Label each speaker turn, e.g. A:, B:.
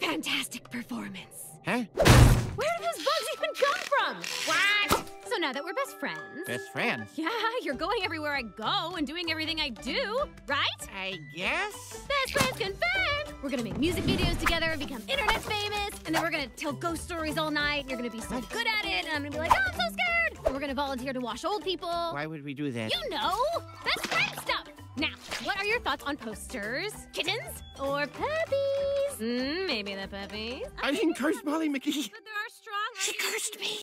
A: Fantastic performance.
B: Huh?
A: Where did those bugs even come from? What? So now that we're best friends.
B: Best friends?
A: Yeah, you're going everywhere I go and doing everything I do, right?
B: I guess.
A: Best friends confirmed! We're gonna make music videos together, become internet famous, and then we're gonna tell ghost stories all night, and you're gonna be so good at it, and I'm gonna be like, oh, I'm so scared! And we're gonna volunteer to wash old people.
B: Why would we do that?
A: You know! Best friend stuff! Now, what are your thoughts on posters? Kittens? Or puppies? Maybe the puppies.
B: I didn't curse Molly McGee.
A: But there are strong...
B: She cursed me.